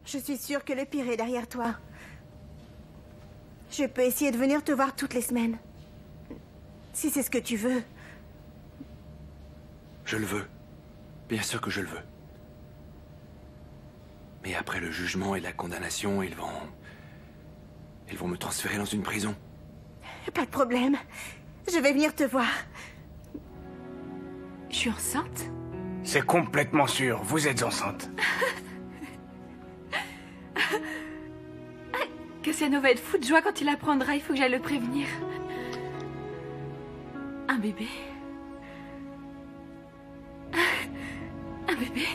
Je suis sûre que le pire est derrière toi. Je peux essayer de venir te voir toutes les semaines. Si c'est ce que tu veux. Je le veux. Bien sûr que je le veux. Mais après le jugement et la condamnation, ils vont me transférer dans une prison. Pas de problème. Je vais venir te voir. Je suis enceinte? C'est complètement sûr, vous êtes enceinte. Cassiano va être fou de joie quand il apprendra, il faut que j'aille le prévenir. Un bébé? Un bébé?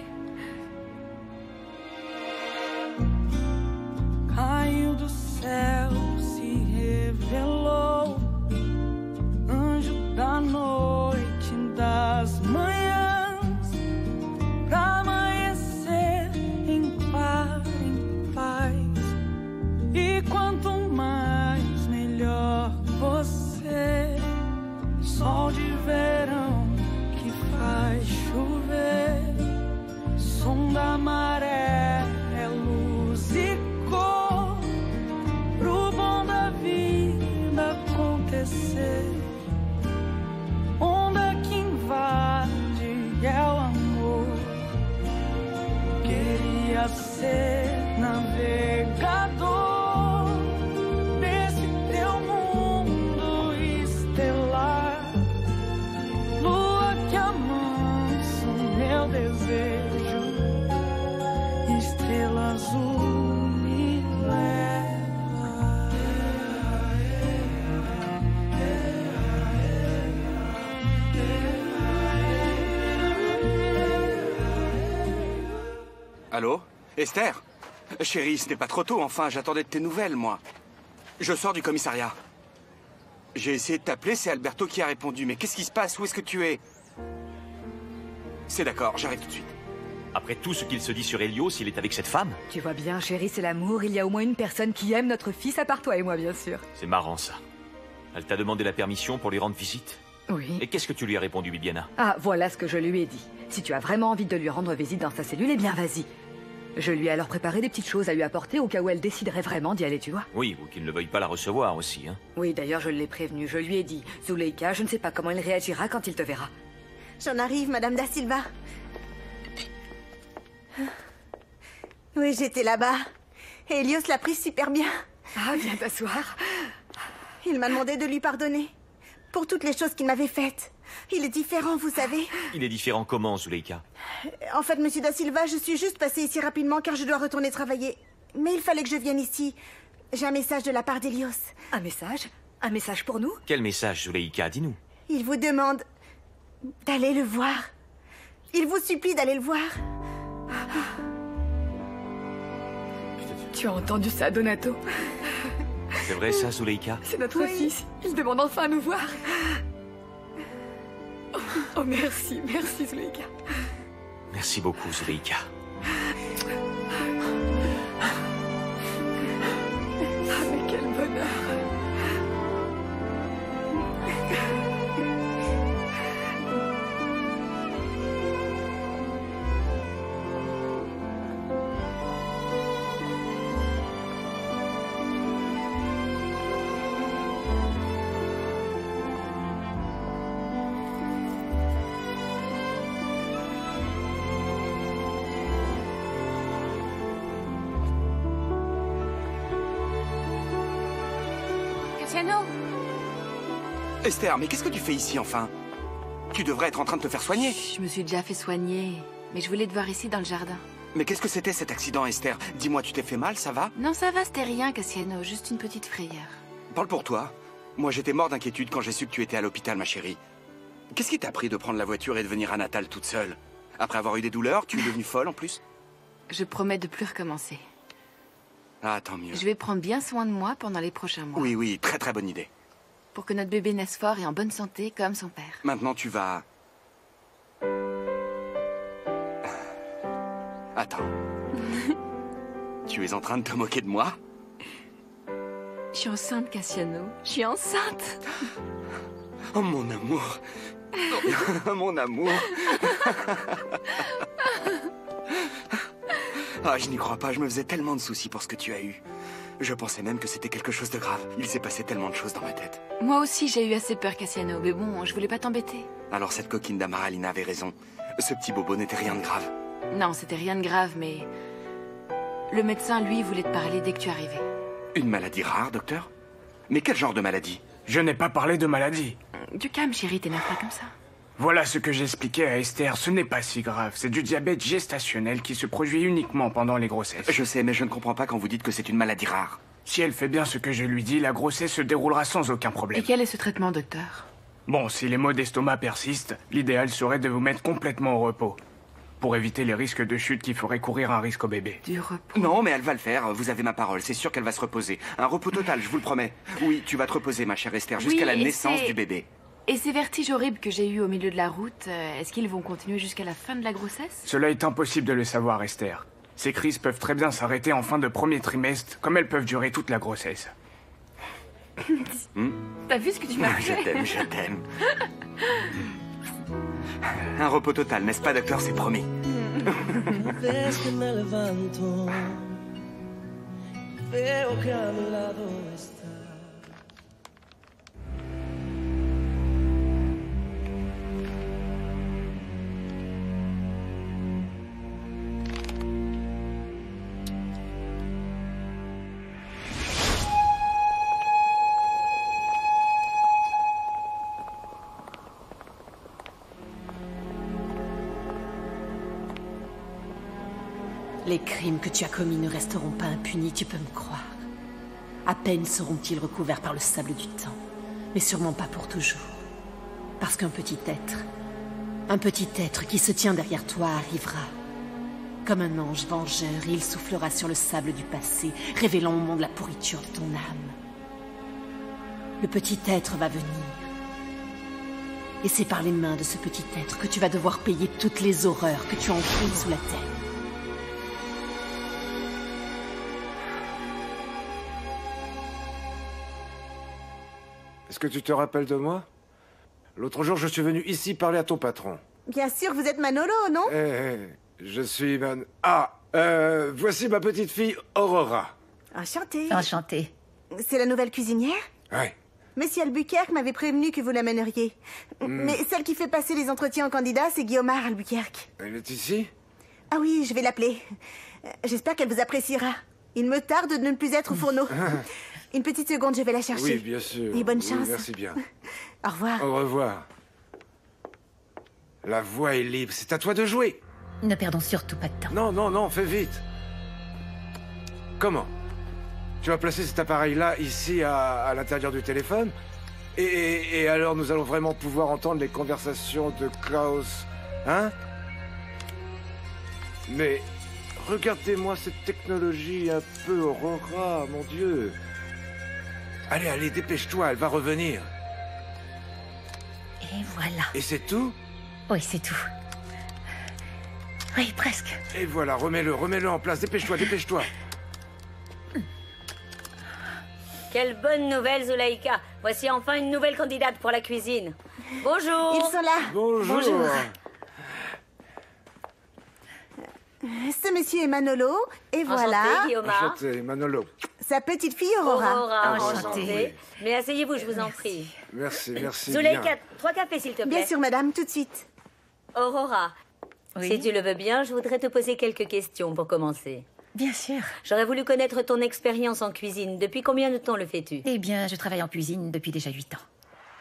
Caiu do céu, se revelou, anjo da noite, das manhãs, pra amanhecer em paz. E quanto mais, melhor você. Sol de verão que faz chover, som da maré, é luz e cor, pro bom da vida acontecer. Onda que invade é o amor. Queria ser navegador desse teu mundo estelar, lua que amansa o meu desejo, estrela azul me leva. Allô? Esther? Chérie, ce n'est pas trop tôt, enfin, j'attendais de tes nouvelles, moi. Je sors du commissariat. J'ai essayé de t'appeler, c'est Alberto qui a répondu. Mais qu'est-ce qui se passe? Où est-ce que tu es? C'est d'accord, j'arrive tout de suite. Après tout ce qu'il se dit sur Helios, il est avec cette femme? Tu vois bien, chérie, c'est l'amour. Il y a au moins une personne qui aime notre fils, à part toi et moi, bien sûr. C'est marrant, ça. Elle t'a demandé la permission pour lui rendre visite? Oui. Et qu'est-ce que tu lui as répondu, Bibiana? Ah, voilà ce que je lui ai dit. Si tu as vraiment envie de lui rendre visite dans sa cellule, eh bien, vas-y. Je lui ai alors préparé des petites choses à lui apporter au cas où elle déciderait vraiment d'y aller, tu vois. Oui, ou qu'il ne veuille pas la recevoir aussi, hein. Oui, d'ailleurs, je l'ai prévenu. Je lui ai dit, Zuleika, je ne sais pas comment il réagira quand il te verra. J'en arrive, Madame Da Silva. Oui, j'étais là-bas. Et Helios l'a pris super bien. Ah, viens t'asseoir. Il m'a demandé de lui pardonner. Pour toutes les choses qu'il m'avait faites. Il est différent, vous savez. Il est différent comment, Zuleika? En fait, Monsieur Da Silva, je suis juste passée ici rapidement car je dois retourner travailler. Mais il fallait que je vienne ici. J'ai un message de la part d'Helios. Un message? Un message pour nous? Quel message, Zuleika? Dis-nous. Il vous demande d'aller le voir. Il vous supplie d'aller le voir. Tu as entendu ça, Donato? C'est vrai ça, Zuleika? C'est notre fils. Il demande enfin à nous voir. Oh, merci, merci, Zuleika. Merci beaucoup, Zuleika. Ah, mais quel bonheur. Cassiano! Esther, mais qu'est-ce que tu fais ici, enfin? Tu devrais être en train de te faire soigner. Je me suis déjà fait soigner, mais je voulais te voir ici dans le jardin. Mais qu'est-ce que c'était cet accident, Esther? Dis-moi, tu t'es fait mal, ça va? Non, ça va, c'était rien, Cassiano, juste une petite frayeur. Parle pour toi. Moi, j'étais mort d'inquiétude quand j'ai su que tu étais à l'hôpital, ma chérie. Qu'est-ce qui t'a pris de prendre la voiture et de venir à Natal toute seule? Après avoir eu des douleurs, tu es devenue folle en plus? Je promets de plus recommencer. Ah, tant mieux. Je vais prendre bien soin de moi pendant les prochains mois. Oui, oui, très très bonne idée. Pour que notre bébé naisse fort et en bonne santé, comme son père. Maintenant, tu vas... Attends. Tu es en train de te moquer de moi? Je suis enceinte, Cassiano. Je suis enceinte. Oh, mon amour. Oh, mon amour. Ah, je n'y crois pas, je me faisais tellement de soucis pour ce que tu as eu. Je pensais même que c'était quelque chose de grave. Il s'est passé tellement de choses dans ma tête. Moi aussi, j'ai eu assez peur, Cassiano, mais bon, je voulais pas t'embêter. Alors cette coquine d'Amaralina avait raison. Ce petit bobo n'était rien de grave. Non, c'était rien de grave, mais... Le médecin, lui, voulait te parler dès que tu arrivais. Une maladie rare, docteur? Mais quel genre de maladie? Je n'ai pas parlé de maladie. Du calme, chérie, t'énerve pas comme ça. Voilà ce que j'expliquais à Esther, ce n'est pas si grave. C'est du diabète gestationnel qui se produit uniquement pendant les grossesses. Je sais, mais je ne comprends pas quand vous dites que c'est une maladie rare. Si elle fait bien ce que je lui dis, la grossesse se déroulera sans aucun problème. Et quel est ce traitement, docteur? Bon, si les maux d'estomac persistent, l'idéal serait de vous mettre complètement au repos. Pour éviter les risques de chute qui feraient courir un risque au bébé. Du repos? Non, mais elle va le faire, vous avez ma parole, c'est sûr qu'elle va se reposer. Un repos total, je vous le promets. Oui, tu vas te reposer, ma chère Esther, jusqu'à la naissance du bébé. Et ces vertiges horribles que j'ai eus au milieu de la route, est-ce qu'ils vont continuer jusqu'à la fin de la grossesse? Cela est impossible de le savoir, Esther. Ces crises peuvent très bien s'arrêter en fin de premier trimestre, comme elles peuvent durer toute la grossesse. T'as vu ce que tu m'as fait? Je t'aime, je t'aime. Un repos total, n'est-ce pas, docteur? C'est promis. Ves que me levanto, veo que a mi lado está. Les crimes que tu as commis ne resteront pas impunis, tu peux me croire. À peine seront-ils recouverts par le sable du temps, mais sûrement pas pour toujours. Parce qu'un petit être qui se tient derrière toi arrivera. Comme un ange vengeur, et il soufflera sur le sable du passé, révélant au monde la pourriture de ton âme. Le petit être va venir. Et c'est par les mains de ce petit être que tu vas devoir payer toutes les horreurs que tu as enfouies sous la terre. Est-ce que tu te rappelles de moi? L'autre jour, je suis venu ici parler à ton patron. Bien sûr, vous êtes Manolo, non? Je suis voici ma petite fille Aurora. Enchantée. Enchantée. C'est la nouvelle cuisinière? Ouais. Monsieur Albuquerque m'avait prévenu que vous l'amèneriez. Mais celle qui fait passer les entretiens aux candidats, c'est Guillaumard Albuquerque. Elle est ici? Ah oui, je vais l'appeler. J'espère qu'elle vous appréciera. Il me tarde de ne plus être au fourneau. Une petite seconde, je vais la chercher. Oui, bien sûr. Et bonne Oui, chance. merci bien. Au revoir. Au revoir. La voix est libre, c'est à toi de jouer. Ne perdons surtout pas de temps. Non, non, non, fais vite. Comment? Tu vas placer cet appareil-là ici à l'intérieur du téléphone et alors nous allons vraiment pouvoir entendre les conversations de Klaus, hein? Mais regardez-moi cette technologie un peu Aurora, mon Dieu. Allez, allez, dépêche-toi, elle va revenir. Et voilà. Et c'est tout? Oui, c'est tout. Oui, presque. Et voilà, remets-le en place, dépêche-toi, dépêche-toi. Quelle bonne nouvelle, Zulaïka. Voici enfin une nouvelle candidate pour la cuisine. Bonjour. Ils sont là. Bonjour. Bonjour. Ce monsieur est Manolo, et voilà Enchanté, Guillaumard. Enchanté, Manolo. sa petite fille Aurora. Aurora, Enchantée. enchantée. Mais asseyez-vous, je vous en prie. Merci, merci Zulaïka, bien. 3 cafés, s'il te plaît. Bien sûr, madame, tout de suite. Aurora, Oui. si tu le veux bien, je voudrais te poser quelques questions pour commencer. Bien sûr. J'aurais voulu connaître ton expérience en cuisine. Depuis combien de temps le fais-tu? Eh bien, je travaille en cuisine depuis déjà 8 ans.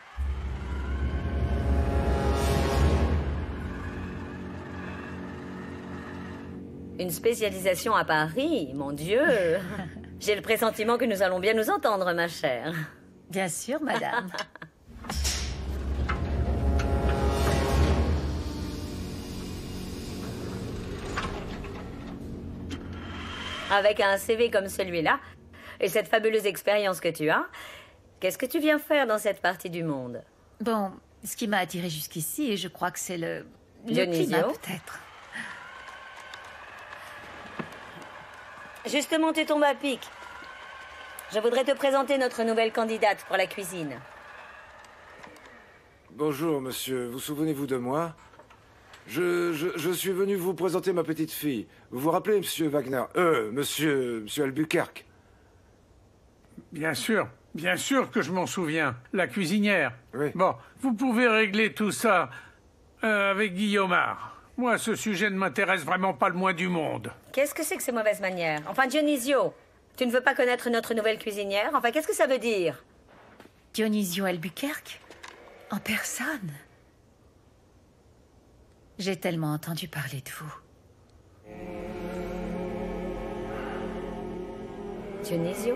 Une spécialisation à Paris, mon Dieu. J'ai le pressentiment que nous allons bien nous entendre, ma chère. Bien sûr, madame. Avec un CV comme celui-là, et cette fabuleuse expérience que tu as, qu'est-ce que tu viens faire dans cette partie du monde? Bon, ce qui m'a attiré jusqu'ici, je crois que c'est le Dionisio. climat, peut-être. Justement, tu tombes à pic. Je voudrais te présenter notre nouvelle candidate pour la cuisine. Bonjour, monsieur. Vous souvenez-vous de moi? Je suis venu vous présenter ma petite fille. Vous vous rappelez, monsieur Wagner monsieur Albuquerque. Bien sûr que je m'en souviens. La cuisinière. Oui. Bon, vous pouvez régler tout ça avec Guillaumard. Moi, ce sujet ne m'intéresse vraiment pas le moins du monde. Qu'est-ce que c'est que ces mauvaises manières? Enfin, Dionisio, tu ne veux pas connaître notre nouvelle cuisinière? Enfin, qu'est-ce que ça veut dire? Dionisio Albuquerque? En personne? J'ai tellement entendu parler de vous. Dionisio?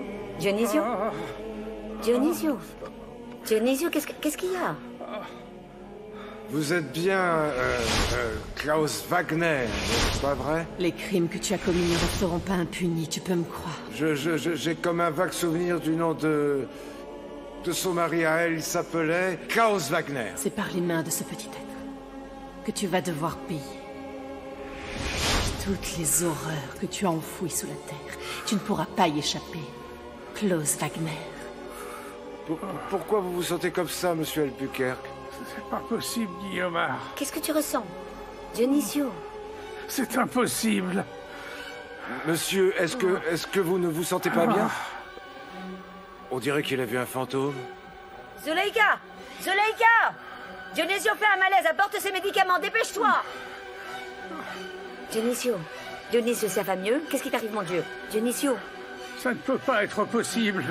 Dionisio, qu'est-ce qu'il y a? Vous êtes bien Klaus Wagner, n'est-ce pas vrai? Les crimes que tu as commis ne resteront pas impunis, tu peux me croire. J'ai comme un vague souvenir du nom de son mari à elle, il s'appelait Klaus Wagner. C'est par les mains de ce petit être que tu vas devoir payer. Toutes les horreurs que tu as enfouies sous la terre, tu ne pourras pas y échapper. Klaus Wagner. Pourquoi vous vous sentez comme ça, monsieur Albuquerque? C'est pas possible, Guillaumard. Qu'est-ce que tu ressens? Dionisio. C'est impossible. Monsieur, est-ce que vous ne vous sentez pas bien? On dirait qu'il a vu un fantôme. Zuleika! Dionisio fait un malaise, apporte ses médicaments, dépêche-toi! Dionisio, ça va mieux? Qu'est-ce qui t'arrive, mon Dieu? Dionisio. Ça ne peut pas être possible.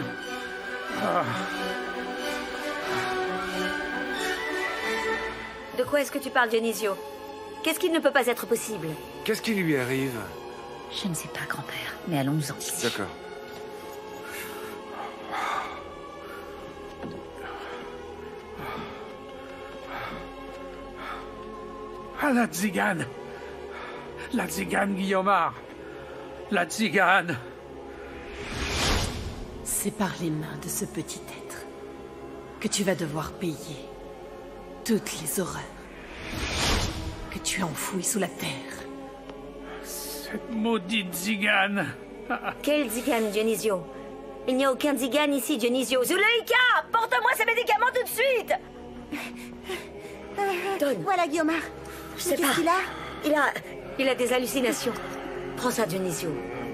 De quoi est-ce que tu parles, Dionisio? Qu'est-ce qui ne peut pas être possible? Qu'est-ce qui lui arrive? Je ne sais pas, grand-père, mais allons-nous-en d'ici. D'accord. Ah, la tzigane! La tzigane, Guillaumard! La tzigane! C'est par les mains de ce petit être que tu vas devoir payer toutes les horreurs que tu as enfouies sous la terre. Cette maudite tzigane! Quelle tzigane, Dionisio? Il n'y a aucun tzigane ici, Dionisio. Zuleika! Porte-moi ces médicaments tout de suite! Donne. Voilà, Guillaumard. Je sais pas. Qu'est-ce qu'il a? Il a des hallucinations. Prends ça, Dionisio.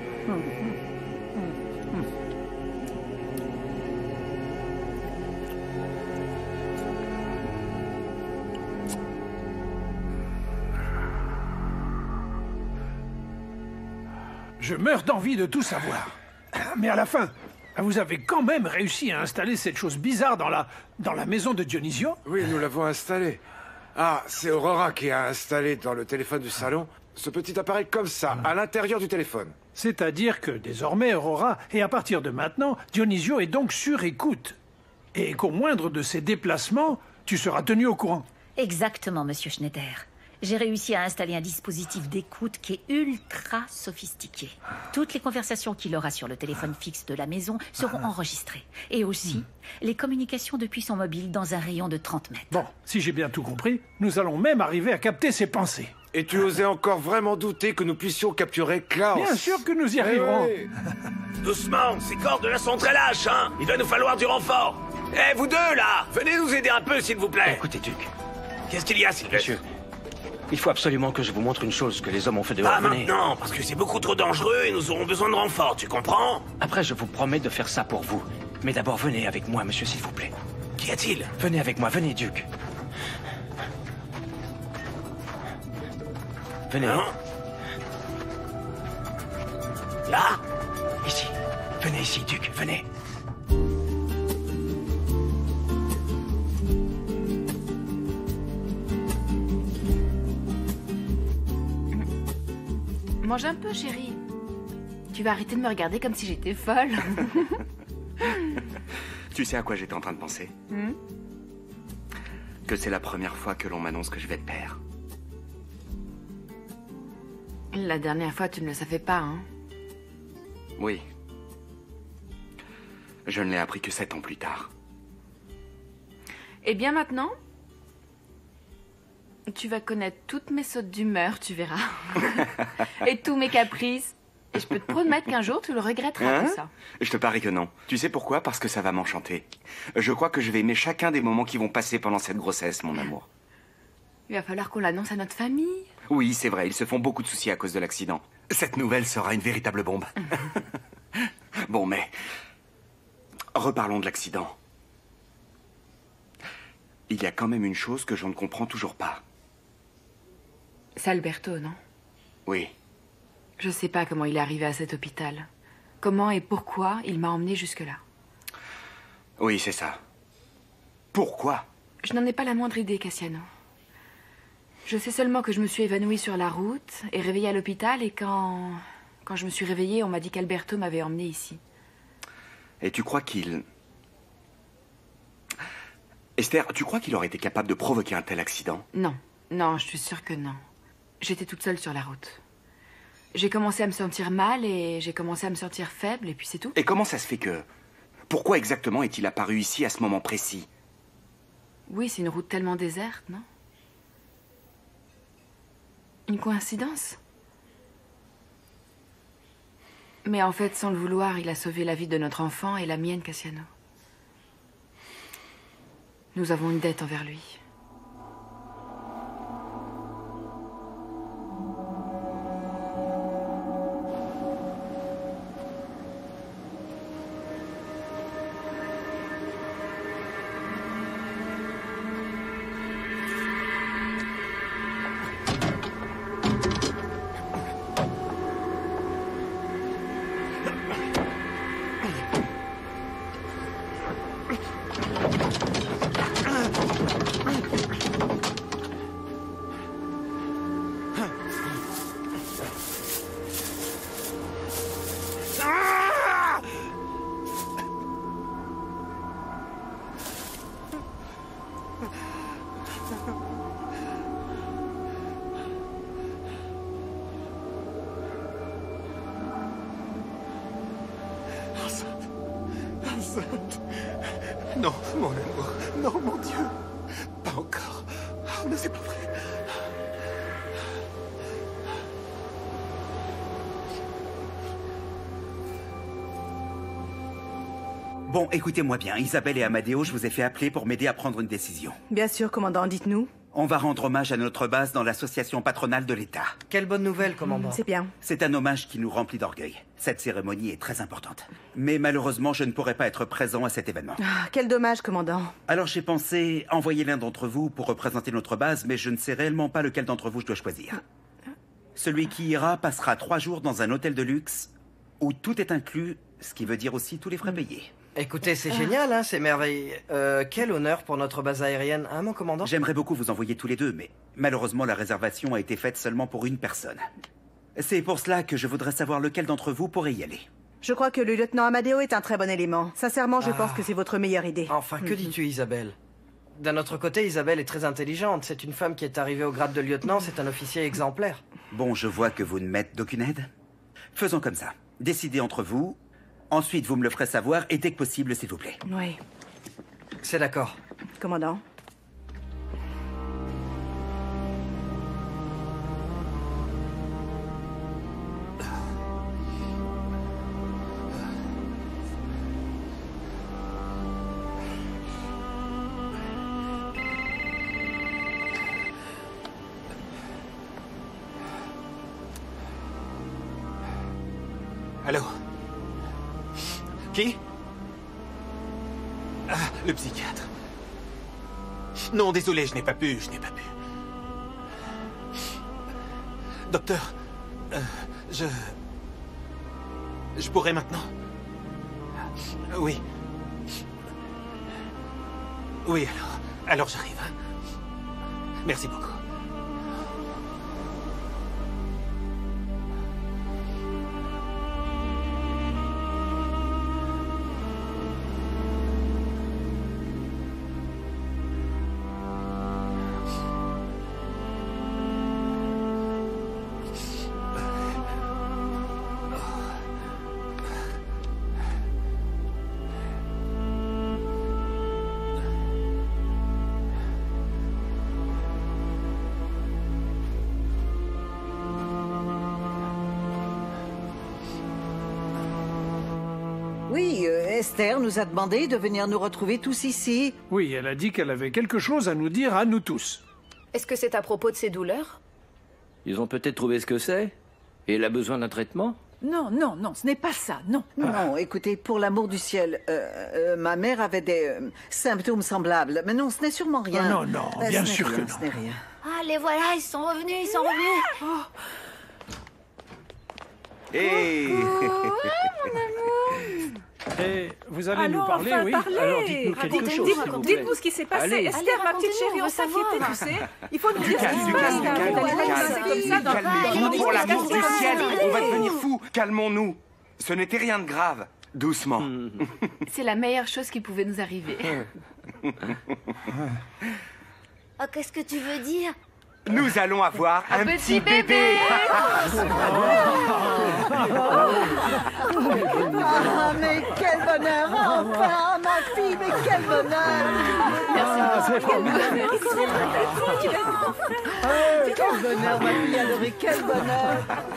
Je meurs d'envie de tout savoir. Mais à la fin, vous avez quand même réussi à installer cette chose bizarre dans la maison de Dionisio? Oui, nous l'avons installé. Ah, c'est Aurora qui a installé dans le téléphone du salon ce petit appareil comme ça, à l'intérieur du téléphone. C'est-à-dire que désormais, Aurora, et à partir de maintenant, Dionisio est donc sur écoute. Et qu'au moindre de ses déplacements, tu seras tenu au courant. Exactement, monsieur Schneider. J'ai réussi à installer un dispositif d'écoute qui est ultra sophistiqué. Toutes les conversations qu'il aura sur le téléphone fixe de la maison seront enregistrées. Et aussi, les communications depuis son mobile dans un rayon de 30 mètres. Bon, si j'ai bien tout compris, nous allons même arriver à capter ses pensées. Et tu osais encore vraiment douter que nous puissions capturer Klaus? Bien sûr que nous y arriverons. Oui. Doucement, ces cordes là sont très lâches, hein. Il va nous falloir du renfort. Eh, vous deux, là, venez nous aider un peu, s'il vous plaît. Écoutez, Duc. Qu'est-ce qu'il y a, Sylvestre? Monsieur, il faut absolument que je vous montre une chose que les hommes ont fait dehors. Pas Venez. maintenant, parce que c'est beaucoup trop dangereux et nous aurons besoin de renfort, tu comprends? Après, je vous promets de faire ça pour vous. Mais d'abord, venez avec moi, monsieur, s'il vous plaît. Qu'y a-t-il? Venez avec moi, venez, Duc. Venez. Hein? Là? Ici. Venez ici, Duc, venez. Mange un peu, chérie. Tu vas arrêter de me regarder comme si j'étais folle. Tu sais à quoi j'étais en train de penser? Que c'est la première fois que l'on m'annonce que je vais être père. La dernière fois, tu ne le savais pas, hein? Oui. Je ne l'ai appris que 7 ans plus tard. Et bien maintenant, tu vas connaître toutes mes sautes d'humeur, tu verras. Et tous mes caprices. Et je peux te promettre qu'un jour, tu le regretteras, tout ça. Je te parie que non. Tu sais pourquoi? Parce que ça va m'enchanter. Je crois que je vais aimer chacun des moments qui vont passer pendant cette grossesse, mon amour. Il va falloir qu'on l'annonce à notre famille. Oui, c'est vrai, ils se font beaucoup de soucis à cause de l'accident. Cette nouvelle sera une véritable bombe. Bon, mais... reparlons de l'accident. Il y a quand même une chose que je ne comprends toujours pas. C'est Alberto, non? Oui. Je sais pas comment il est arrivé à cet hôpital. Comment et pourquoi il m'a emmené jusque-là. Oui, c'est ça. Pourquoi? Je n'en ai pas la moindre idée, Cassiano. Je sais seulement que je me suis évanouie sur la route et réveillée à l'hôpital, et quand je me suis réveillée, on m'a dit qu'Alberto m'avait emmenée ici. Et tu crois qu'il... Esther, tu crois qu'il aurait été capable de provoquer un tel accident? Non, non, je suis sûre que non. J'étais toute seule sur la route. J'ai commencé à me sentir mal et j'ai commencé à me sentir faible, et puis c'est tout. Et comment ça se fait que... Pourquoi exactement est-il apparu ici à ce moment précis? Oui, c'est une route tellement déserte, non? Une coïncidence? Mais en fait, sans le vouloir, il a sauvé la vie de notre enfant et la mienne, Cassiano. Nous avons une dette envers lui. Non, mon amour. Non, mon Dieu. Pas encore. Oh, mais c'est pas vrai. Bon, écoutez-moi bien. Isabelle et Amadeo, je vous ai fait appeler pour m'aider à prendre une décision. Bien sûr, commandant, dites-nous. On va rendre hommage à notre base dans l'association patronale de l'État. Quelle bonne nouvelle, commandant. C'est bien. C'est un hommage qui nous remplit d'orgueil. Cette cérémonie est très importante. Mais malheureusement, je ne pourrai pas être présent à cet événement. Ah, quel dommage, commandant. Alors j'ai pensé envoyer l'un d'entre vous pour représenter notre base, mais je ne sais réellement pas lequel d'entre vous je dois choisir. Celui qui ira passera 3 jours dans un hôtel de luxe où tout est inclus, ce qui veut dire aussi tous les frais payés. Écoutez, c'est génial, hein, c'est merveilleux. Quel honneur pour notre base aérienne, hein, mon commandant? J'aimerais beaucoup vous envoyer tous les deux, mais malheureusement, la réservation a été faite seulement pour une personne. C'est pour cela que je voudrais savoir lequel d'entre vous pourrait y aller. Je crois que le lieutenant Amadeo est un très bon élément. Sincèrement, je pense que c'est votre meilleure idée. Enfin, que dis-tu, Isabelle? D'un autre côté, Isabelle est très intelligente. C'est une femme qui est arrivée au grade de lieutenant, c'est un officier exemplaire. Bon, je vois que vous ne m'êtes d'aucune aide. Faisons comme ça. Décidez entre vous. Ensuite, vous me le ferez savoir, et dès que possible, s'il vous plaît. Oui. C'est d'accord. Commandant. Allô? Qui? Ah, le psychiatre. Non, désolé, je n'ai pas pu. Docteur, je pourrais maintenant? Oui. Oui, alors j'arrive. Merci beaucoup. Oui, Esther nous a demandé de venir nous retrouver tous ici. Oui, elle a dit qu'elle avait quelque chose à nous dire à nous tous. Est-ce que c'est à propos de ses douleurs? Ils ont peut-être trouvé ce que c'est. Et il a besoin d'un traitement. Non, non, non, ce n'est pas ça, non. Non, écoutez, pour l'amour du ciel, ma mère avait des symptômes semblables. Mais non, ce n'est sûrement rien. Non, non, bien sûr que non. Ce n'est rien. Ah, les voilà, ils sont revenus, ils sont revenus. Hey. Et vous allez Allons nous parler, enfin oui? parler. Alors dites-nous quelque chose, s'il vous plaît. Dites-nous ce qui s'est passé. Allez. Esther, ma petite chérie, on s'inquiétait, tu sais. Il faut nous dire ce qui se passe. Calmez-vous, pour l'amour du ciel, on va devenir fous. Calmons-nous. Ce n'était rien de grave. Doucement. C'est la meilleure chose qui pouvait nous arriver. Oh, qu'est-ce que tu veux dire? Nous allons avoir un petit bébé. Ah, mais quel bonheur! Enfin, ma fille, mais quel bonheur! Merci, c'est formidable. Quel bonheur, ma fille adorée, quel bonheur!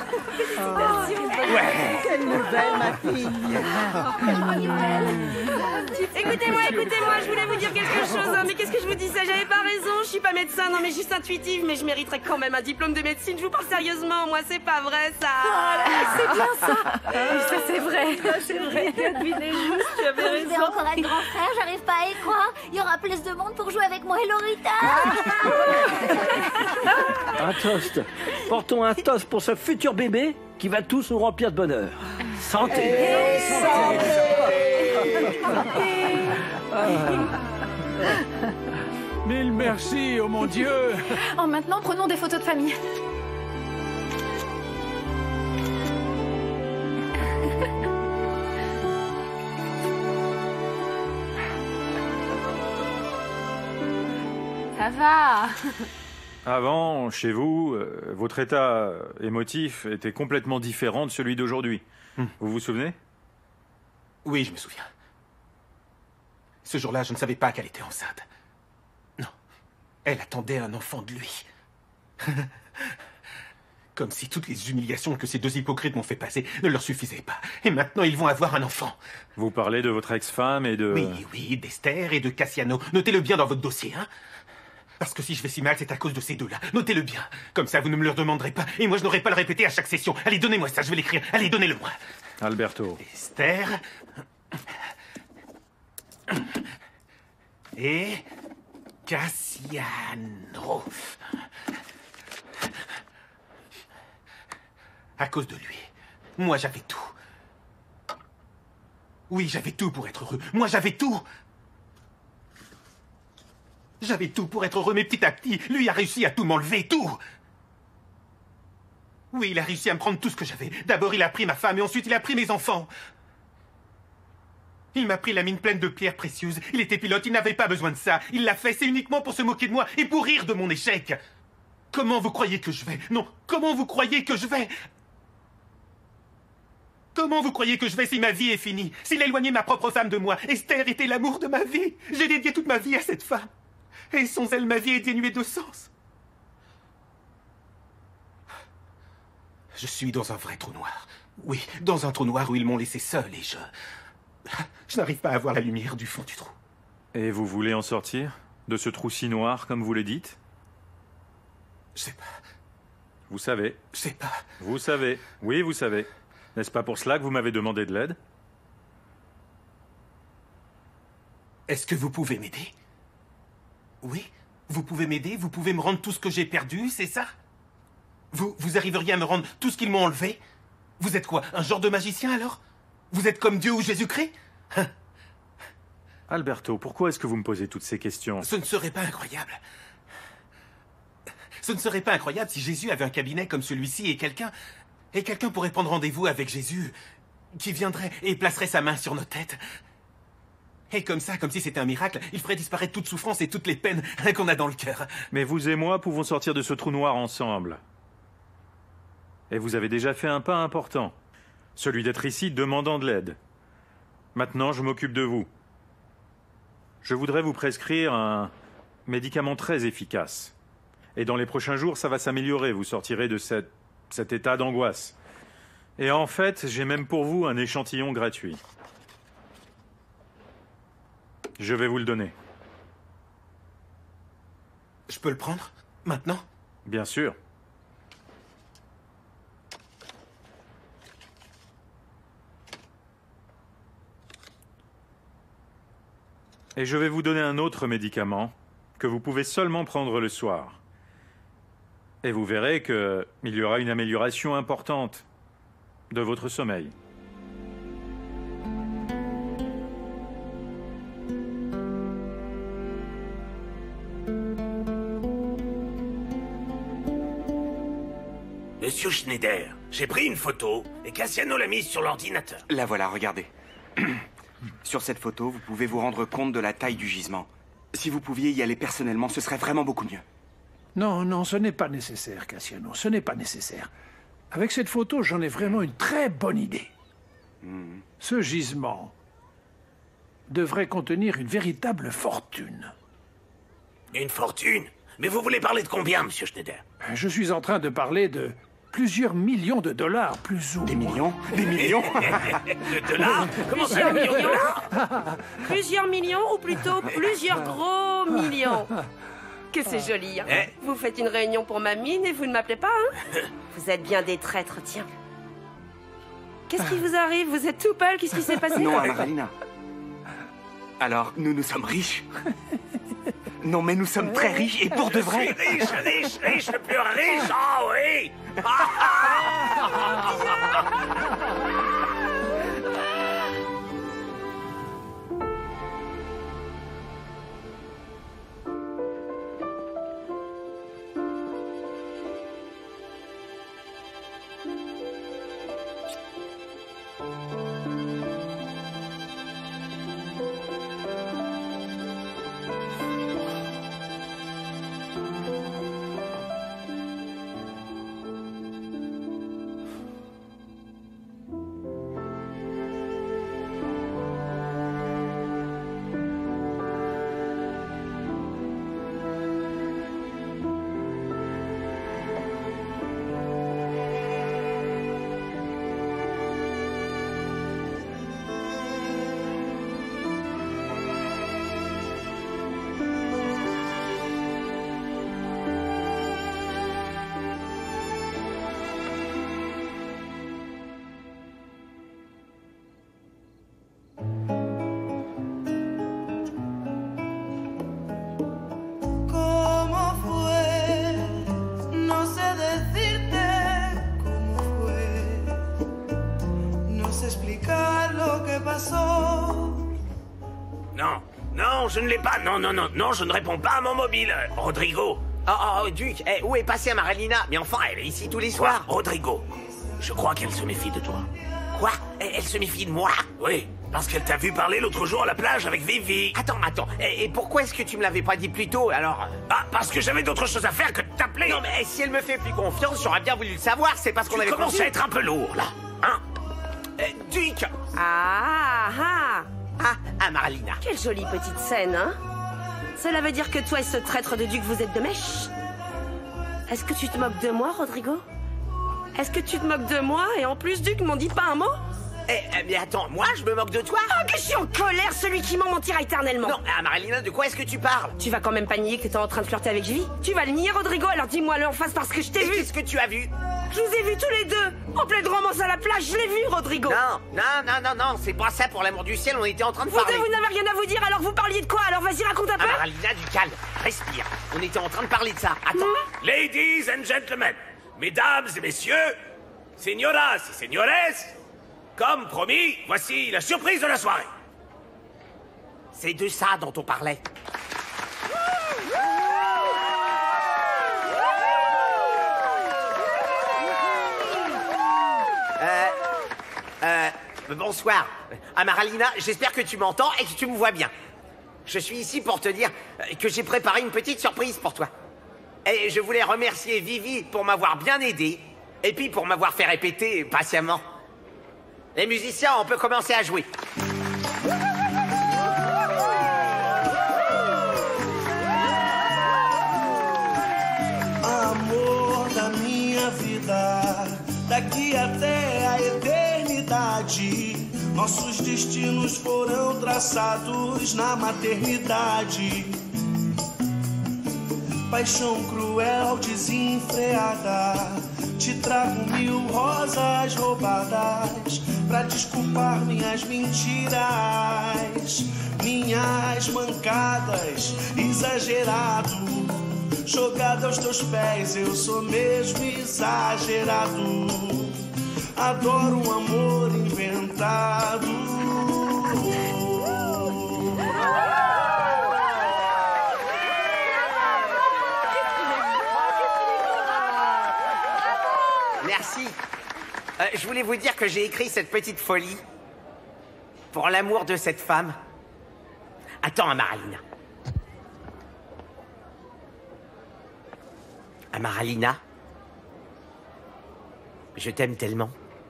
Quelle nouvelle, ma fille! Écoutez-moi, je voulais vous dire quelque chose. Hein, mais qu'est-ce que je vous dis ça? J'avais pas raison, je suis pas médecin, non mais juste intuitive, mais je mériterais quand même un diplôme de médecine. Je vous parle sérieusement, moi c'est pas vrai ça. C'est bien ça. Ça c'est vrai. C'est vrai. Tu as Je vais encore être grand frère, j'arrive pas à y croire. Il y aura plus de monde pour jouer avec moi et Lorita. Un toast. Portons un toast pour ce futur bébé qui va tous nous remplir de bonheur. Santé. Mille merci, oh mon Dieu. Oh, maintenant, prenons des photos de famille. Ça va. Avant, chez vous, votre état émotif était complètement différent de celui d'aujourd'hui. Vous vous souvenez? Oui, je me souviens. Ce jour-là, je ne savais pas qu'elle était enceinte. Non. Elle attendait un enfant de lui. Comme si toutes les humiliations que ces deux hypocrites m'ont fait passer ne leur suffisaient pas. Et maintenant, ils vont avoir un enfant. Vous parlez de votre ex-femme et de... Oui, d'Esther et de Cassiano. Notez-le bien dans votre dossier, hein. Parce que si je vais si mal, c'est à cause de ces deux-là. Notez-le bien. Comme ça, vous ne me le demanderez pas. Et moi, je n'aurai pas à le répéter à chaque session. Allez, donnez-moi ça, je vais l'écrire. Allez, donnez-le-moi. Alberto. Esther... et Cassiano. À cause de lui, moi j'avais tout. Oui, j'avais tout pour être heureux. Moi j'avais tout. J'avais tout pour être heureux, mais petit à petit, lui a réussi à tout m'enlever, tout. Oui, il a réussi à me prendre tout ce que j'avais. D'abord, il a pris ma femme et ensuite il a pris mes enfants. Il m'a pris la mine pleine de pierres précieuses. Il était pilote, il n'avait pas besoin de ça. Il l'a fait, c'est uniquement pour se moquer de moi et pour rire de mon échec. Comment vous croyez que je vais? Non, comment vous croyez que je vais? Comment vous croyez que je vais si ma vie est finie? S'il éloignait ma propre femme de moi, Esther était l'amour de ma vie. J'ai dédié toute ma vie à cette femme. Et sans elle, ma vie est dénuée de sens. Je suis dans un vrai trou noir. Oui, dans un trou noir où ils m'ont laissé seul et je n'arrive pas à voir la lumière du fond du trou. Et vous voulez en sortir? De ce trou si noir, comme vous le dites? Je sais pas. Vous savez. Je sais pas. Vous savez. Oui, vous savez. N'est-ce pas pour cela que vous m'avez demandé de l'aide? Est-ce que vous pouvez m'aider? Oui, vous pouvez m'aider? Vous pouvez me rendre tout ce que j'ai perdu, c'est ça? Vous arriveriez à me rendre tout ce qu'ils m'ont enlevé? Vous êtes quoi, un genre de magicien alors? Vous êtes comme Dieu ou Jésus-Christ? Alberto, pourquoi est-ce que vous me posez toutes ces questions? Ce ne serait pas incroyable. Ce ne serait pas incroyable si Jésus avait un cabinet comme celui-ci et quelqu'un pourrait prendre rendez-vous avec Jésus, qui viendrait et placerait sa main sur nos têtes. Et comme ça, comme si c'était un miracle, il ferait disparaître toute souffrance et toutes les peines qu'on a dans le cœur. Mais vous et moi pouvons sortir de ce trou noir ensemble. Et vous avez déjà fait un pas important. Celui d'être ici demandant de l'aide. Maintenant, je m'occupe de vous. Je voudrais vous prescrire un médicament très efficace. Et dans les prochains jours, ça va s'améliorer. Vous sortirez de cet état d'angoisse. Et en fait, j'ai même pour vous un échantillon gratuit. Je vais vous le donner. Je peux le prendre? Maintenant? Bien sûr. Et je vais vous donner un autre médicament que vous pouvez seulement prendre le soir. Et vous verrez qu'il y aura une amélioration importante de votre sommeil. Monsieur Schneider, j'ai pris une photo et Cassiano l'a mise sur l'ordinateur. La voilà, regardez. Sur cette photo, vous pouvez vous rendre compte de la taille du gisement. Si vous pouviez y aller personnellement, ce serait vraiment beaucoup mieux. Non, non, ce n'est pas nécessaire, Cassiano, ce n'est pas nécessaire. Avec cette photo, j'en ai vraiment une très bonne idée. Ce gisement devrait contenir une véritable fortune. Une fortune? Mais vous voulez parler de combien, monsieur Schneider? Je suis en train de parler de plusieurs millions de dollars, plus ou moins. Des millions? Des millions? De dollars? Comment ça, Plusieurs des millions de millions? dollars? Plusieurs millions ou plutôt plusieurs gros millions? Que c'est joli, hein. Vous faites une réunion pour ma mine et vous ne m'appelez pas, hein? Vous êtes bien des traîtres, tiens. Qu'est-ce qui vous arrive? Vous êtes tout pâle, qu'est-ce qui s'est passé? Non, Amaralina. Alors, nous sommes riches. Non, mais nous sommes très riches et pour de vrai. Je suis riche, le plus riche. Ah oui. Non, je ne l'ai pas. Non, je ne réponds pas à mon mobile. Rodrigo. Oh, Duc, où est passée Amaralina? Mais enfin, elle est ici tous les soirs. Rodrigo, je crois qu'elle se méfie de toi. Quoi? Elle se méfie de moi? Oui, parce qu'elle t'a vu parler l'autre jour à la plage avec Vivi. Attends. Et pourquoi est-ce que tu me l'avais pas dit plus tôt, alors? Ah, parce que j'avais d'autres choses à faire que de t'appeler. Non, mais si elle me fait plus confiance, j'aurais bien voulu le savoir. C'est parce qu'on avait... Tu commences à être un peu lourd, là. Hein? Duc! Ah, Amaralina. quelle jolie petite scène, hein? Cela veut dire que toi et ce traître de Duc, vous êtes de mèche? Est-ce que tu te moques de moi, Rodrigo? Est-ce que tu te moques de moi et en plus, Duc m'en dit pas un mot? Mais attends, moi je me moque de toi? Ah, que je suis en colère, celui qui ment mentira éternellement. Non, Amaralina, de quoi est-ce que tu parles? Tu vas quand même pas nier que t'étais en train de flirter avec Vivi? Tu vas le nier, Rodrigo, alors dis-moi-le en face parce que je t'ai vu. Qu'est-ce que tu as vu? Je vous ai vus tous les deux, en pleine romance à la plage, je l'ai vu, Rodrigo. Non, c'est pas ça, pour l'amour du ciel, on était en train de parler. Vous n'avez rien à vous dire, alors vous parliez de quoi? Alors vas-y, raconte un peu. Amaralina, du calme, respire. On était en train de parler de ça, attends. Ladies and gentlemen, mesdames et messieurs, señoras et señores, comme promis, voici la surprise de la soirée. C'est de ça dont on parlait. Bonsoir. Amaralina, j'espère que tu m'entends et que tu me vois bien. Je suis ici pour te dire que j'ai préparé une petite surprise pour toi. Et je voulais remercier Vivi pour m'avoir bien aidé et puis pour m'avoir fait répéter patiemment. Les musiciens, on peut commencer à jouer. Amor da minha vida, daqui até a eternidade, nossos destinos foram traçados na maternidade. paixão cruel, desenfreada. Te trago 1000 rosas roubadas pra desculpar minhas mentiras, minhas mancadas, exagerado. Jogado aos teus pés, eu sou mesmo exagerado. Adoro um amor inventado. Merci. Je voulais vous dire que j'ai écrit cette petite folie pour l'amour de cette femme. Attends, Amaralina. Amaralina, je t'aime tellement.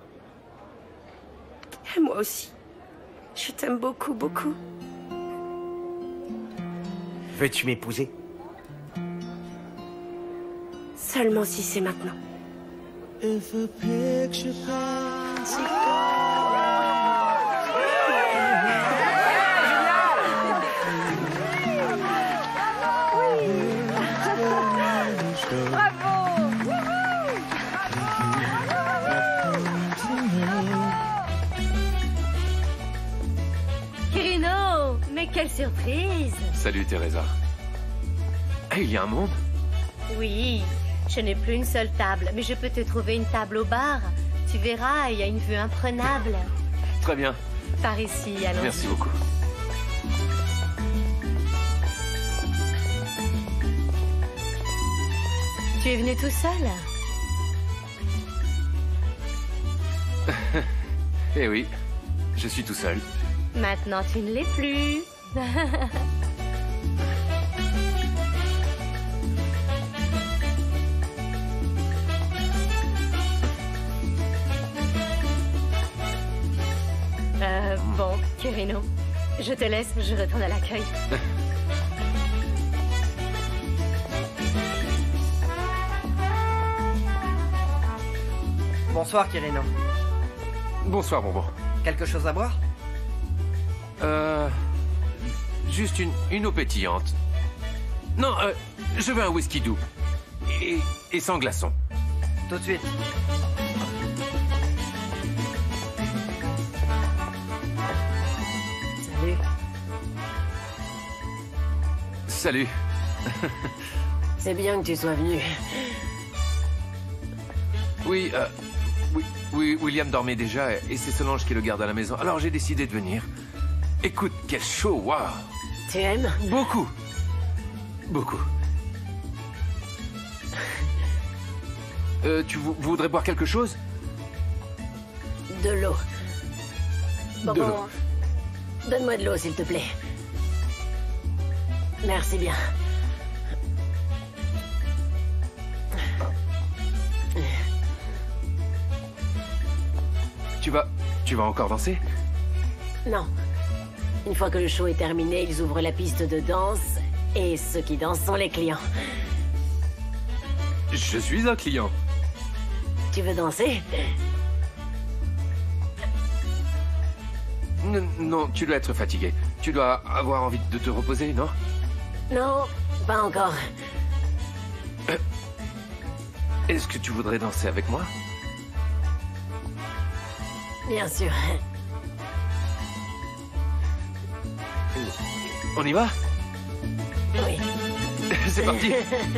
Et moi aussi. Je t'aime beaucoup, beaucoup. Veux-tu m'épouser? Seulement si c'est maintenant. If a picture paints Kirino, mais quelle surprise! Salut Teresa. Il y a un monde? Oui, je n'ai plus une seule table, mais je peux te trouver une table au bar. Tu verras, il y a une vue imprenable. Très bien. Par ici, allons-y. Merci beaucoup. Tu es venu tout seul? Eh oui, je suis tout seul. Maintenant, tu ne l'es plus. Bon, Kirino, je te laisse, je retourne à l'accueil. Bonsoir, Kirino. Bonsoir, Bonbon. Quelque chose à boire? Juste une eau pétillante. Non, je veux un whisky doux. Et sans glaçons. Tout de suite. Salut. Salut. C'est bien que tu sois venu. Oui, oui, William dormait déjà et c'est Solange qui le garde à la maison. Alors j'ai décidé de venir. Écoute, quel show, waouh! Tu aimes? Beaucoup. Beaucoup. Vous voudrez boire quelque chose? De l'eau. De l'eau. Donne-moi de l'eau, s'il te plaît. Merci bien. Tu vas encore danser? Non. Une fois que le show est terminé, ils ouvrent la piste de danse et ceux qui dansent sont les clients. Je suis un client. Tu veux danser? Non, tu dois être fatigué. Tu dois avoir envie de te reposer, non? Non, pas encore. Est-ce que tu voudrais danser avec moi? Bien sûr. On y va? Oui. C'est parti.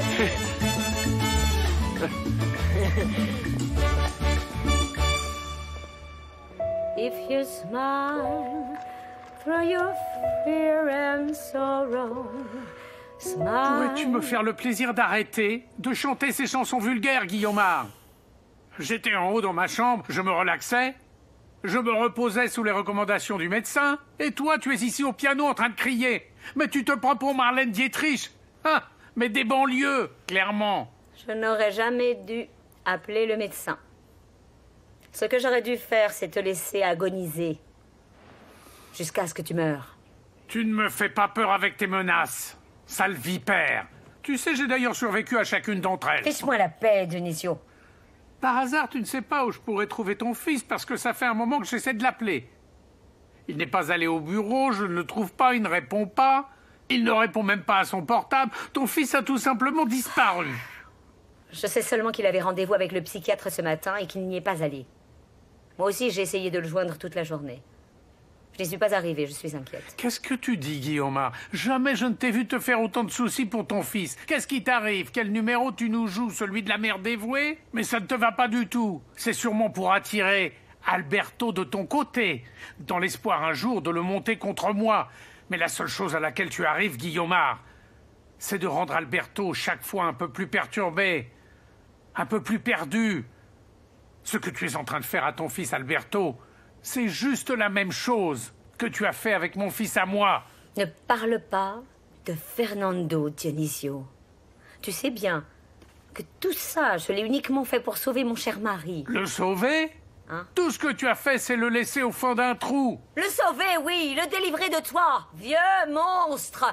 If you smile through your fear and sorrow, smile. Pourrais-tu me faire le plaisir d'arrêter de chanter ces chansons vulgaires, Guillaumard? J'étais en haut dans ma chambre, je me relaxais, je me reposais sous les recommandations du médecin, et toi, tu es ici au piano en train de crier. Mais tu te prends pour Marlène Dietrich. Ah, mais des banlieues, clairement. Je n'aurais jamais dû appeler le médecin. Ce que j'aurais dû faire, c'est te laisser agoniser. Jusqu'à ce que tu meures. Tu ne me fais pas peur avec tes menaces, sale vipère. Tu sais, j'ai d'ailleurs survécu à chacune d'entre elles. Fiche-moi la paix, Dionisio. Par hasard, tu ne sais pas où je pourrais trouver ton fils parce que ça fait un moment que j'essaie de l'appeler. Il n'est pas allé au bureau, je ne le trouve pas, il ne répond pas. Il ne répond même pas à son portable. Ton fils a tout simplement disparu. Je sais seulement qu'il avait rendez-vous avec le psychiatre ce matin et qu'il n'y est pas allé. Moi aussi, j'ai essayé de le joindre toute la journée. Je n'y suis pas arrivée, je suis inquiète. Qu'est-ce que tu dis, Guillaumard? Jamais je ne t'ai vu te faire autant de soucis pour ton fils. Qu'est-ce qui t'arrive? Quel numéro tu nous joues? Celui de la mère dévouée? Mais ça ne te va pas du tout. C'est sûrement pour attirer Alberto de ton côté, dans l'espoir un jour de le monter contre moi. Mais la seule chose à laquelle tu arrives, Guillaumard, c'est de rendre Alberto chaque fois un peu plus perturbé, un peu plus perdu. Ce que tu es en train de faire à ton fils Alberto, c'est juste la même chose que tu as fait avec mon fils à moi. Ne parle pas de Fernando, Dionisio. Tu sais bien que tout ça, je l'ai uniquement fait pour sauver mon cher mari. Le sauver? Tout ce que tu as fait, c'est le laisser au fond d'un trou. Le sauver, oui, le délivrer de toi, vieux monstre.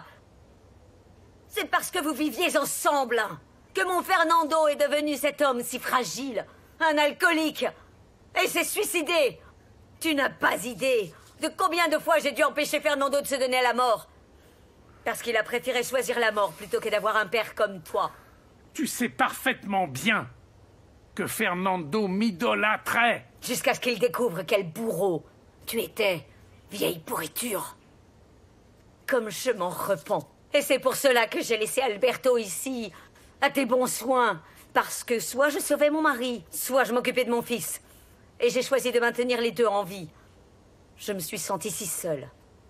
C'est parce que vous viviez ensemble que mon Fernando est devenu cet homme si fragile, un alcoolique, et s'est suicidé. Tu n'as pas idée de combien de fois j'ai dû empêcher Fernando de se donner à la mort. Parce qu'il a préféré choisir la mort plutôt que d'avoir un père comme toi. Tu sais parfaitement bien que Fernando m'idolâtrait. Jusqu'à ce qu'il découvre quel bourreau tu étais, vieille pourriture. Comme je m'en repens. Et c'est pour cela que j'ai laissé Alberto ici, à tes bons soins. Parce que soit je sauvais mon mari, soit je m'occupais de mon fils. Et j'ai choisi de maintenir les deux en vie. Je me suis sentie si seule.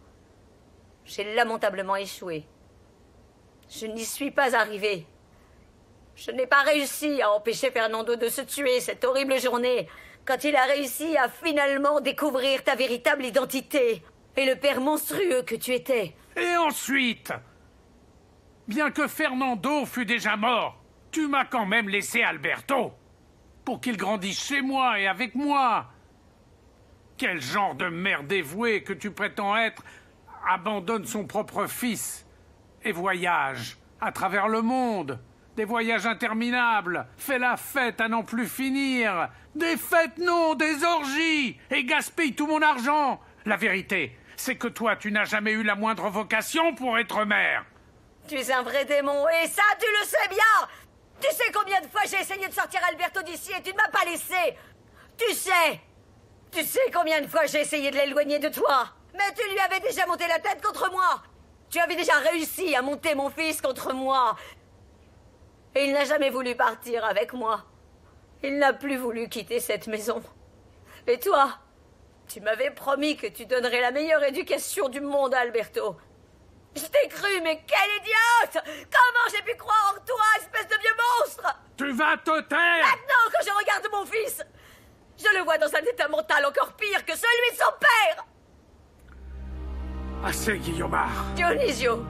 J'ai lamentablement échoué. Je n'y suis pas arrivée. Je n'ai pas réussi à empêcher Fernando de se tuer cette horrible journée, quand il a réussi à finalement découvrir ta véritable identité et le père monstrueux que tu étais. Et ensuite, bien que Fernando fût déjà mort, tu m'as quand même laissé Alberto pour qu'il grandisse chez moi et avec moi. Quel genre de mère dévouée que tu prétends être abandonne son propre fils et voyage à travers le monde, des voyages interminables, fait la fête à n'en plus finir, des fêtes non, des orgies, et gaspille tout mon argent. La vérité, c'est que toi, tu n'as jamais eu la moindre vocation pour être mère. Tu es un vrai démon, et ça, tu le sais bien. Tu sais combien de fois j'ai essayé de sortir Alberto d'ici et tu ne m'as pas laissé. Tu sais combien de fois j'ai essayé de l'éloigner de toi. Mais tu lui avais déjà monté la tête contre moi. Tu avais déjà réussi à monter mon fils contre moi. Et il n'a jamais voulu partir avec moi. Il n'a plus voulu quitter cette maison. Et toi, tu m'avais promis que tu donnerais la meilleure éducation du monde à Alberto. Je t'ai cru, mais quelle idiote! Comment j'ai pu croire en toi, espèce de vieux monstre? Tu vas te taire! Maintenant que je regarde mon fils, je le vois dans un état mental encore pire que celui de son père! Assez, Guillaumard. Dionisio,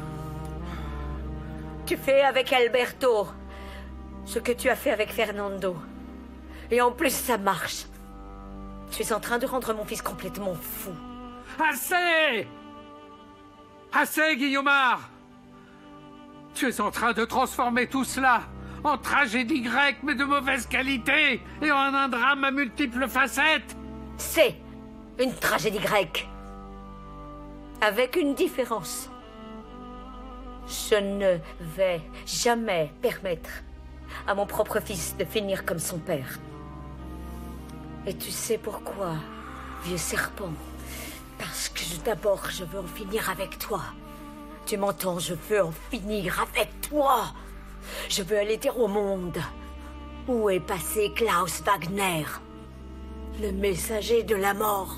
tu fais avec Alberto ce que tu as fait avec Fernando. Et en plus, ça marche. Tu es en train de rendre mon fils complètement fou. Assez! Assez, Guillaumard! Tu es en train de transformer tout cela en tragédie grecque, mais de mauvaise qualité, et en un drame à multiples facettes. C'est une tragédie grecque. Avec une différence. Je ne vais jamais permettre à mon propre fils de finir comme son père. Et tu sais pourquoi, vieux serpent? Parce que d'abord, je veux en finir avec toi. Tu m'entends? Je veux en finir avec toi. Je veux aller dire au monde où est passé Klaus Wagner, le messager de la mort.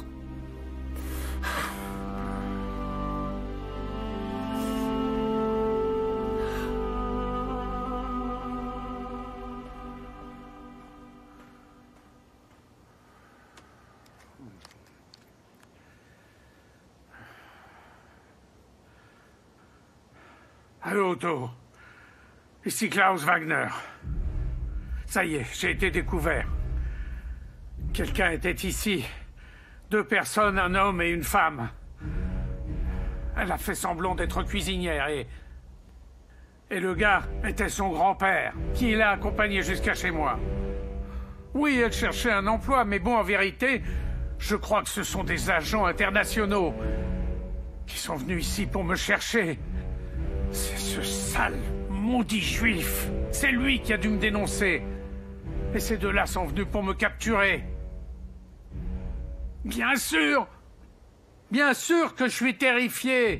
Allô, Otto. Ici Klaus Wagner. Ça y est, j'ai été découvert. Quelqu'un était ici. 2 personnes, un homme et une femme. Elle a fait semblant d'être cuisinière et le gars était son grand-père, qui l'a accompagné jusqu'à chez moi. Oui, elle cherchait un emploi, mais bon, en vérité, je crois que ce sont des agents internationaux qui sont venus ici pour me chercher C'est ce sale, maudit juif. C'est lui qui a dû me dénoncer. Et ces deux-là sont venus pour me capturer. Bien sûr! Bien sûr que je suis terrifié!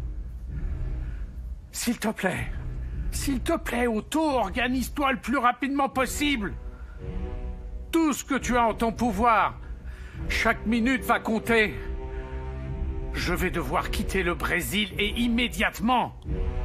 S'il te plaît, Otto, organise-toi le plus rapidement possible. Tout ce que tu as en ton pouvoir. Chaque minute va compter. Je vais devoir quitter le Brésil et immédiatement.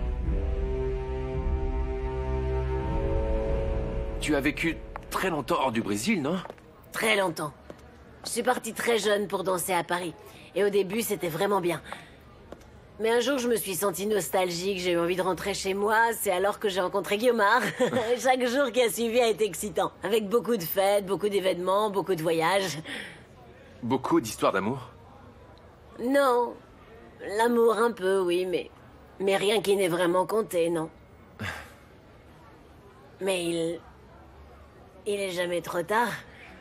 Tu as vécu très longtemps hors du Brésil, non? Très longtemps. Je suis partie très jeune pour danser à Paris. Et au début, c'était vraiment bien. Mais un jour, je me suis sentie nostalgique, j'ai eu envie de rentrer chez moi. C'est alors que j'ai rencontré Guillaumard. Chaque jour qui a suivi a été excitant. Avec beaucoup de fêtes, beaucoup d'événements, beaucoup de voyages. Beaucoup d'histoires d'amour? Non. L'amour un peu, oui, mais rien qui n'ait vraiment compté, non. Mais il est jamais trop tard.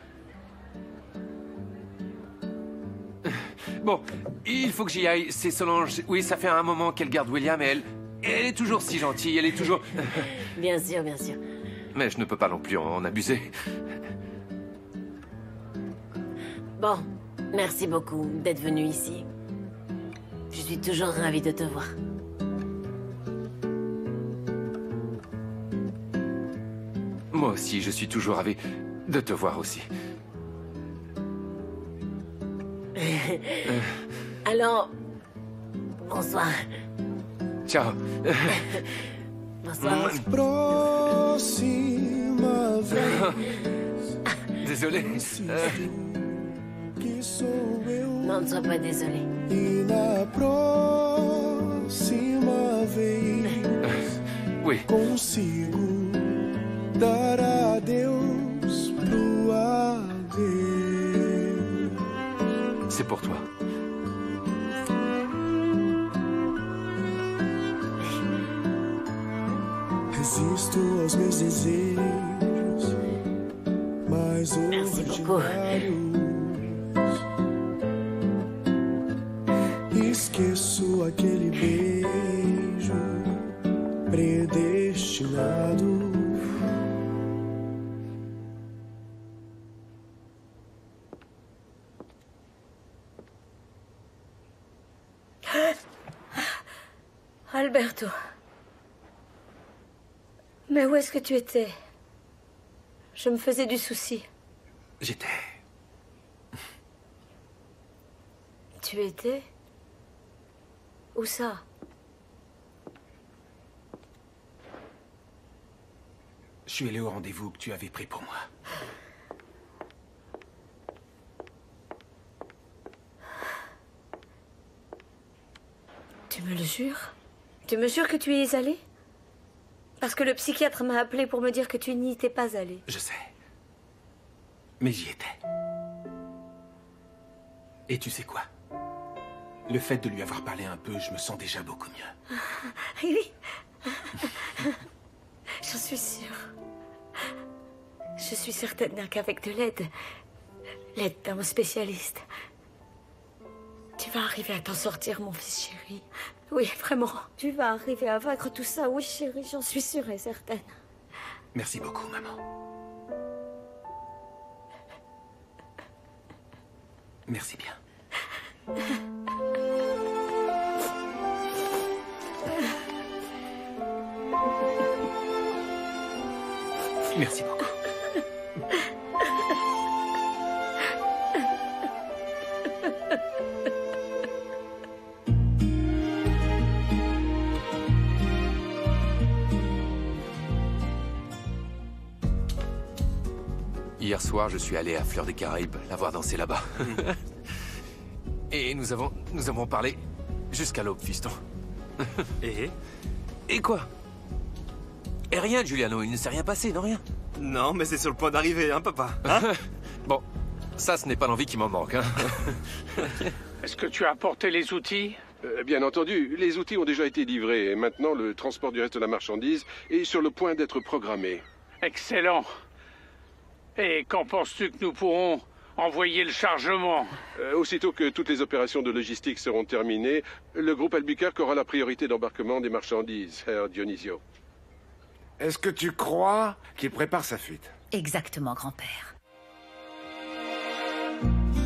Bon, il faut que j'y aille. C'est Solange. Oui, ça fait un moment qu'elle garde William et elle est toujours si gentille. Elle est toujours... Bien sûr, bien sûr. Mais je ne peux pas non plus en abuser. Bon, merci beaucoup d'être venu ici. Je suis toujours ravie de te voir. Moi aussi, je suis toujours ravi de te voir aussi. Alors, bonsoir. Ciao. Bonsoir. Désolé. Non, ne sois pas désolé. Oui. Dar adeus pro adeus. C'est pour toi. Resisto aos meus desejos mais ordinários. Esqueço aquele beijo predestinado. Alberto. Mais où est-ce que tu étais? Je me faisais du souci. J'étais... Tu étais? Où ça? Je suis allé au rendez-vous que tu avais pris pour moi. Tu me le jures? Tu me jures que tu y es allé? Parce que le psychiatre m'a appelé pour me dire que tu n'y étais pas allé. Je sais. Mais j'y étais. Et tu sais quoi? Le fait de lui avoir parlé un peu, je me sens déjà beaucoup mieux. Oui. J'en suis sûre. Je suis certaine qu'avec de l'aide d'un spécialiste, tu vas arriver à t'en sortir, mon fils chéri. Oui, vraiment. Tu vas arriver à vaincre tout ça. Oui, chérie, j'en suis sûre et certaine. Merci beaucoup, maman. Merci bien. Merci beaucoup. Hier soir, je suis allé à Fleur des Caraïbes, la voir danser là-bas. Et nous avons parlé jusqu'à l'aube, fiston. Et quoi? Et rien, Giuliano, il ne s'est rien passé, non rien. Non, mais c'est sur le point d'arriver, hein, papa, hein? Bon, ça, ce n'est pas l'envie qui m'en manque, hein. Est-ce que tu as apporté les outils? Bien entendu, les outils ont déjà été livrés et maintenant le transport du reste de la marchandise est sur le point d'être programmé. Excellent. Et quand penses-tu que nous pourrons Envoyez le chargement. Aussitôt que toutes les opérations de logistique seront terminées, le groupe Albuquerque aura la priorité d'embarquement des marchandises, Herr Dionisio. Est-ce que tu crois qu'il prépare sa fuite? Exactement, grand-père.